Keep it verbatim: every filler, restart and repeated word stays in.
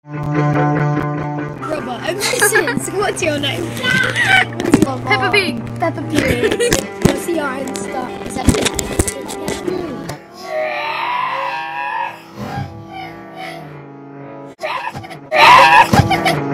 Robert, and Missus What's your name? What's your Peppa Pig. Peppa Pig. What's the iron stuff? Is that it?